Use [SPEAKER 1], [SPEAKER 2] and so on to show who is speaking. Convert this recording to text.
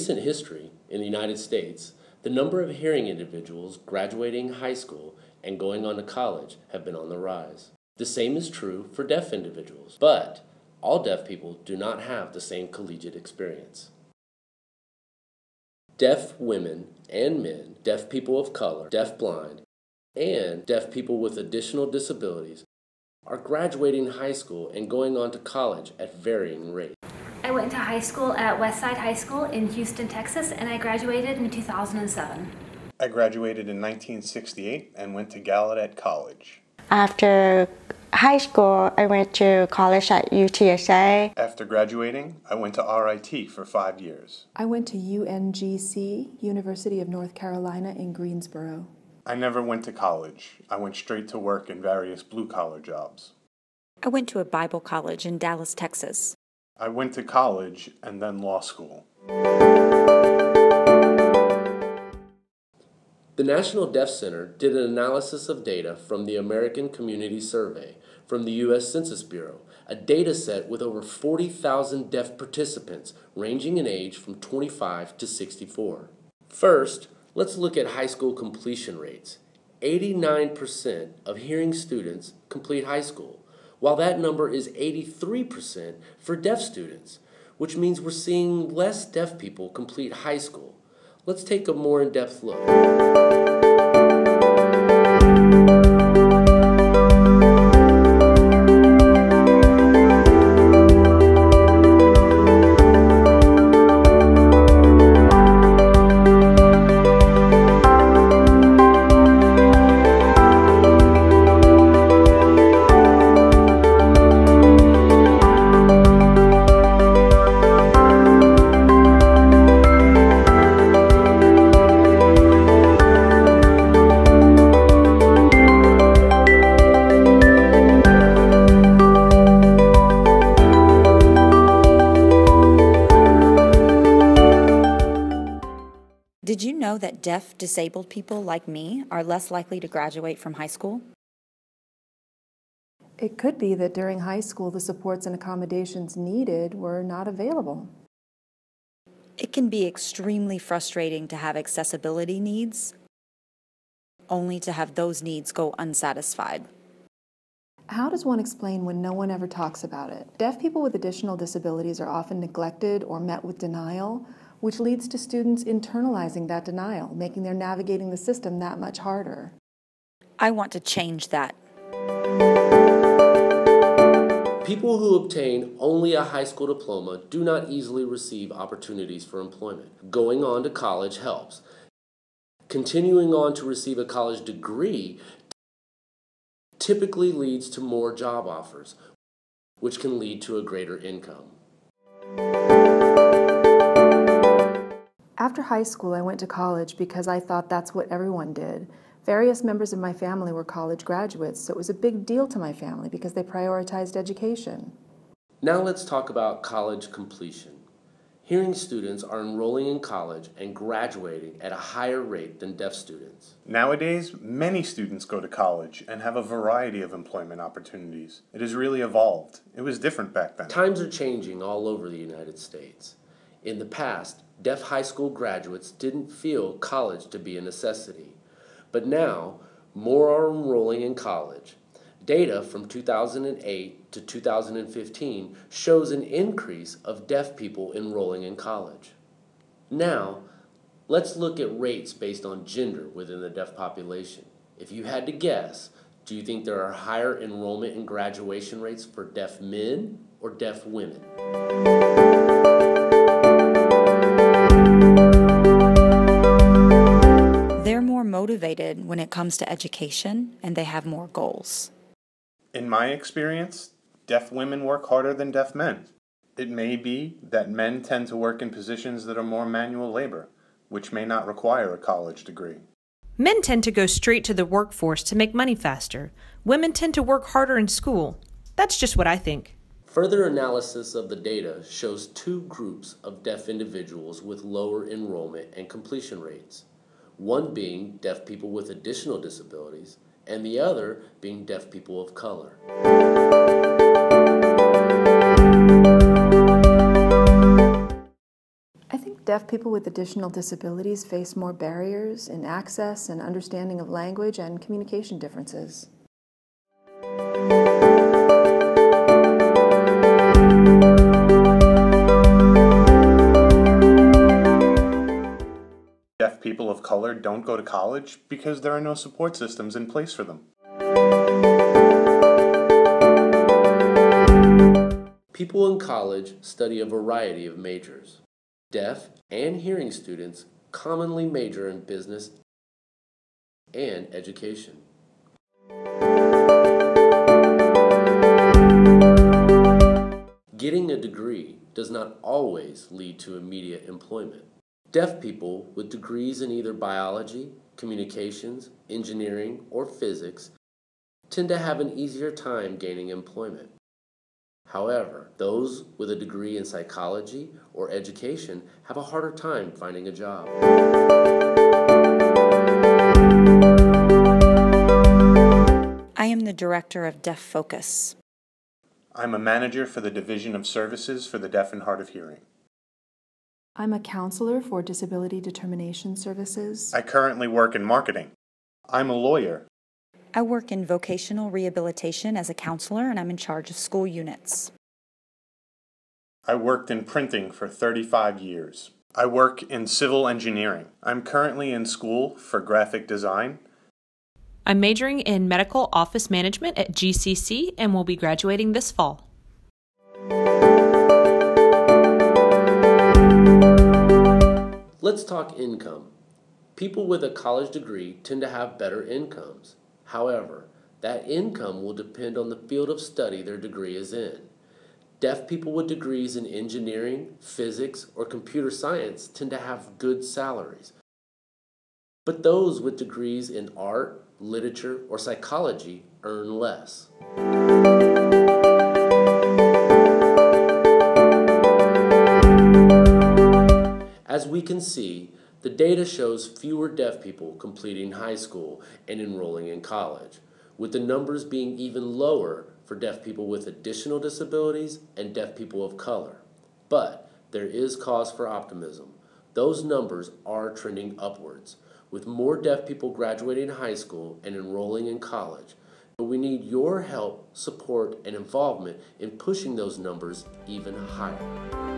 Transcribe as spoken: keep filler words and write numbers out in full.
[SPEAKER 1] recent history, in the United States, the number of hearing individuals graduating high school and going on to college have been on the rise. The same is true for deaf individuals, but all deaf people do not have the same collegiate experience. Deaf women and men, deaf people of color, deaf-blind, and deaf people with additional disabilities are graduating high school and going on to college at varying rates.
[SPEAKER 2] I went to high school at Westside High School in Houston, Texas, and I graduated in two thousand seven.
[SPEAKER 3] I graduated in nineteen sixty-eight and went to Gallaudet College.
[SPEAKER 4] After high school, I went to college at U T S A.
[SPEAKER 3] After graduating, I went to R I T for five years.
[SPEAKER 5] I went to U N G C, University of North Carolina in Greensboro.
[SPEAKER 3] I never went to college. I went straight to work in various blue-collar jobs.
[SPEAKER 6] I went to a Bible college in Dallas, Texas.
[SPEAKER 3] I went to college and then law school.
[SPEAKER 1] The National Deaf Center did an analysis of data from the American Community Survey from the U S Census Bureau, a data set with over forty thousand deaf participants ranging in age from twenty-five to sixty-four. First, let's look at high school completion rates. eighty-nine percent of hearing students complete high school, while that number is eighty-three percent for deaf students, which means we're seeing less deaf people complete high school. Let's take a more in-depth look.
[SPEAKER 6] Did you know that deaf, disabled people like me are less likely to graduate from high school?
[SPEAKER 5] It could be that during high school, the supports and accommodations needed were not available.
[SPEAKER 6] It can be extremely frustrating to have accessibility needs, only to have those needs go unsatisfied.
[SPEAKER 5] How does one explain when no one ever talks about it? Deaf people with additional disabilities are often neglected or met with denial, which leads to students internalizing that denial, making their navigating the system that much harder.
[SPEAKER 6] I want to change that.
[SPEAKER 1] People who obtain only a high school diploma do not easily receive opportunities for employment. Going on to college helps. Continuing on to receive a college degree typically leads to more job offers, which can lead to a greater income.
[SPEAKER 5] After high school, I went to college because I thought that's what everyone did. Various members of my family were college graduates, so it was a big deal to my family because they prioritized education.
[SPEAKER 1] Now let's talk about college completion. Hearing students are enrolling in college and graduating at a higher rate than deaf students.
[SPEAKER 3] Nowadays, many students go to college and have a variety of employment opportunities. It has really evolved. It was different back then.
[SPEAKER 1] Times are changing all over the United States. In the past, deaf high school graduates didn't feel college to be a necessity. But now, more are enrolling in college. Data from two thousand eight to two thousand fifteen shows an increase of deaf people enrolling in college. Now, let's look at rates based on gender within the deaf population. If you had to guess, do you think there are higher enrollment and graduation rates for deaf men or deaf women?
[SPEAKER 6] They're more motivated when it comes to education, and they have more goals.
[SPEAKER 3] In my experience, deaf women work harder than deaf men. It may be that men tend to work in positions that are more manual labor, which may not require a college degree.
[SPEAKER 7] Men tend to go straight to the workforce to make money faster. Women tend to work harder in school. That's just what I think.
[SPEAKER 1] Further analysis of the data shows two groups of deaf individuals with lower enrollment and completion rates. One being deaf people with additional disabilities, and the other being deaf people of color.
[SPEAKER 5] I think deaf deaf people with additional disabilities face more barriers in access and understanding of language and communication differences.
[SPEAKER 3] Deaf people of color don't go to college because there are no support systems in place for them.
[SPEAKER 1] People in college study a variety of majors. Deaf and hearing students commonly major in business and education. Getting a degree does not always lead to immediate employment. Deaf people with degrees in either biology, communications, engineering, or physics tend to have an easier time gaining employment. However, those with a degree in psychology or education have a harder time finding a job.
[SPEAKER 6] I am the director of Deaf Focus.
[SPEAKER 3] I'm a manager for the Division of Services for the Deaf and Hard of Hearing.
[SPEAKER 5] I'm a counselor for Disability Determination Services.
[SPEAKER 3] I currently work in marketing. I'm a lawyer.
[SPEAKER 6] I work in vocational rehabilitation as a counselor, and I'm in charge of school units.
[SPEAKER 3] I worked in printing for thirty-five years. I work in civil engineering. I'm currently in school for graphic design.
[SPEAKER 7] I'm majoring in medical office management at G C C and will be graduating this fall.
[SPEAKER 1] Let's talk income. People with a college degree tend to have better incomes. However, that income will depend on the field of study their degree is in. Deaf people with degrees in engineering, physics, or computer science tend to have good salaries. But those with degrees in art, literature, or psychology earn less. As we can see, the data shows fewer deaf people completing high school and enrolling in college, with the numbers being even lower for deaf people with additional disabilities and deaf people of color. But there is cause for optimism. Those numbers are trending upwards, with more deaf people graduating high school and enrolling in college. But we need your help, support, and involvement in pushing those numbers even higher.